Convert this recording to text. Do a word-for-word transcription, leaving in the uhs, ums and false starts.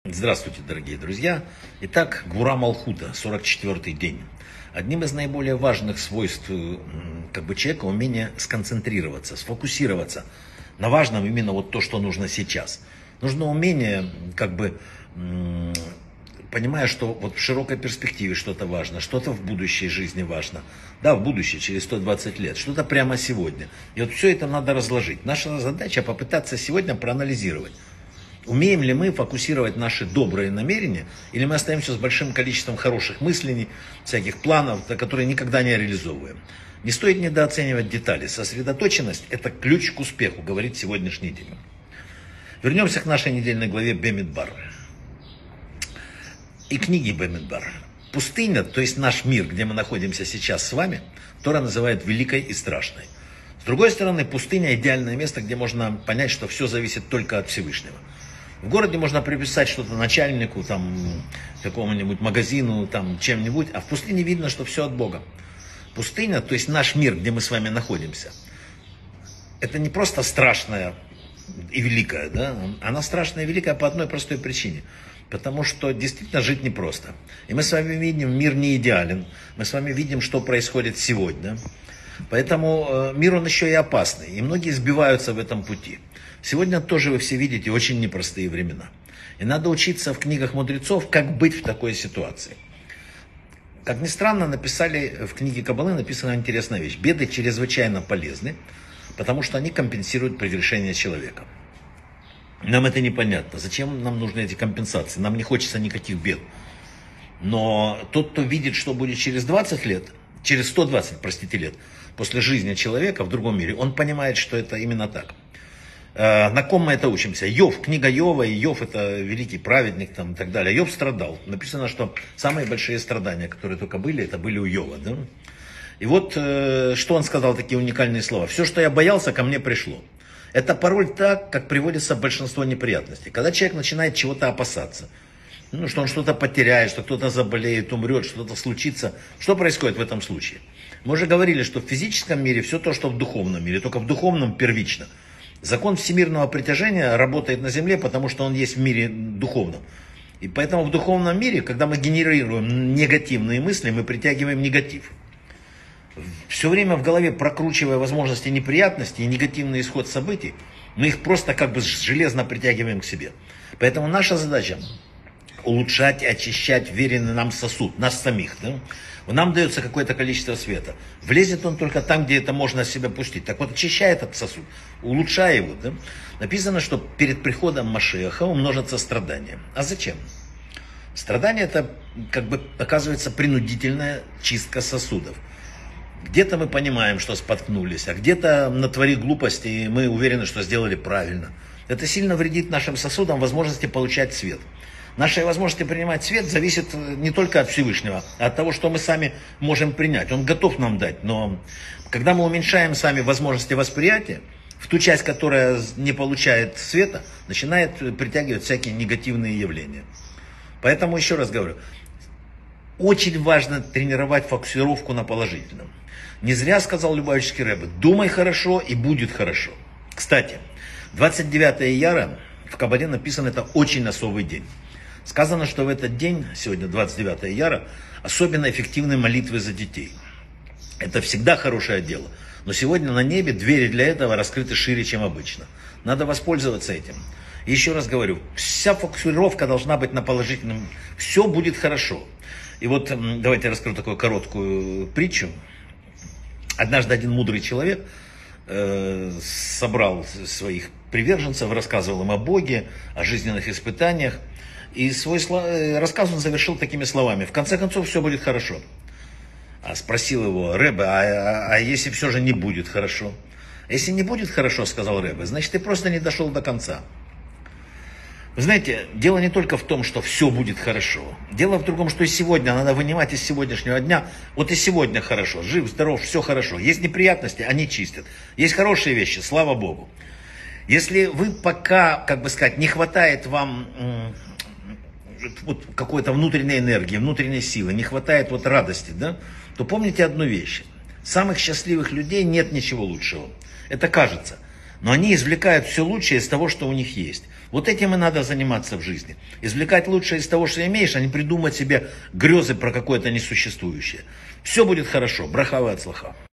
Здравствуйте, дорогие друзья! Итак, Гвура Малхута, сорок четвёртый день. Одним из наиболее важных свойств как бы, человека умение сконцентрироваться, сфокусироваться на важном именно вот то, что нужно сейчас. Нужно умение, как бы, понимая, что вот в широкой перспективе что-то важно, что-то в будущей жизни важно. Да, в будущее, через сто двадцать лет, что-то прямо сегодня. И вот все это надо разложить. Наша задача попытаться сегодня проанализировать. Умеем ли мы фокусировать наши добрые намерения, или мы остаемся с большим количеством хороших мыслей, всяких планов, которые никогда не реализовываем. Не стоит недооценивать детали. Сосредоточенность – это ключ к успеху, говорит сегодняшний день. Вернемся к нашей недельной главе Бамидбар. И книги Бамидбар. Пустыня, то есть наш мир, где мы находимся сейчас с вами, Тора называет великой и страшной. С другой стороны, пустыня – идеальное место, где можно понять, что все зависит только от Всевышнего. В городе можно приписать что-то начальнику, там, какому-нибудь магазину, там, чем-нибудь, а в пустыне видно, что все от Бога. Пустыня, то есть наш мир, где мы с вами находимся, это не просто страшная и великая, да? Она страшная и великая по одной простой причине. Потому что действительно жить непросто. И мы с вами видим, мир не идеален. Мы с вами видим, что происходит сегодня. Поэтому э, мир он еще и опасный. И многие сбиваются в этом пути. Сегодня тоже вы все видите очень непростые времена. И надо учиться в книгах мудрецов, как быть в такой ситуации. Как ни странно, написали в книге Каббалы написана интересная вещь. Беды чрезвычайно полезны, потому что они компенсируют прегрешение человека. Нам это непонятно. Зачем нам нужны эти компенсации? Нам не хочется никаких бед. Но тот, кто видит, что будет через двадцать лет, через сто двадцать, простите, лет, после жизни человека в другом мире, он понимает, что это именно так. На ком мы это учимся? Йов, книга Йова, и Йов это великий праведник там, и так далее. Йов страдал. Написано, что самые большие страдания, которые только были, это были у Йова. Да? И вот, что он сказал, такие уникальные слова. Все, что я боялся, ко мне пришло. Это порой так, как приводится большинство неприятностей. Когда человек начинает чего-то опасаться, ну, что он что-то потеряет, что кто-то заболеет, умрет, что-то случится. Что происходит в этом случае? Мы уже говорили, что в физическом мире все то, что в духовном мире, только в духовном первично. Закон всемирного притяжения работает на Земле, потому что он есть в мире духовном. И поэтому в духовном мире, когда мы генерируем негативные мысли, мы притягиваем негатив. Все время в голове прокручивая возможности неприятностей и негативный исход событий, мы их просто как бы железно притягиваем к себе. Поэтому наша задача улучшать и очищать веренный нам сосуд, нас самих. Да? Нам дается какое-то количество света. Влезет он только там, где это можно себя пустить. Так вот, очищай этот сосуд, улучшай его. Да? Написано, что перед приходом Машиаха умножатся страдания. А зачем? Страдания это, как бы, оказывается, принудительная чистка сосудов. Где-то мы понимаем, что споткнулись, а где-то натвори глупости, и мы уверены, что сделали правильно. Это сильно вредит нашим сосудам возможности получать свет. Наши возможности принимать свет зависят не только от Всевышнего, а от того, что мы сами можем принять. Он готов нам дать, но когда мы уменьшаем сами возможности восприятия, в ту часть, которая не получает света, начинает притягивать всякие негативные явления. Поэтому еще раз говорю, очень важно тренировать фокусировку на положительном. Не зря сказал Любавический Ребе, думай хорошо и будет хорошо. Кстати, двадцать девятое ияра в Кабале написано, это очень особый день. Сказано, что в этот день, сегодня двадцать девятое ияра, особенно эффективны молитвы за детей. Это всегда хорошее дело. Но сегодня на небе двери для этого раскрыты шире, чем обычно. Надо воспользоваться этим. И еще раз говорю, вся фокусировка должна быть на положительном. Все будет хорошо. И вот давайте я расскажу такую короткую притчу. Однажды один мудрый человек э, собрал своих приверженцев, рассказывал им о Боге, о жизненных испытаниях. И свой рассказ он завершил такими словами. В конце концов, все будет хорошо. А спросил его Ребе, а, а, а если все же не будет хорошо? Если не будет хорошо, сказал Ребе, значит, ты просто не дошел до конца. Вы знаете, дело не только в том, что все будет хорошо. Дело в другом, что и сегодня надо вынимать из сегодняшнего дня. Вот и сегодня хорошо, жив, здоров, все хорошо. Есть неприятности, они чистят. Есть хорошие вещи, слава Богу. Если вы пока, как бы сказать, не хватает вам вот какой-то внутренней энергии, внутренней силы, не хватает вот радости, да, то помните одну вещь. Самых счастливых людей нет ничего лучшего. Это кажется. но они извлекают все лучшее из того, что у них есть. Вот этим и надо заниматься в жизни. Извлекать лучшее из того, что имеешь, а не придумать себе грезы про какое-то несуществующее. Все будет хорошо. Браха ва ацлаха.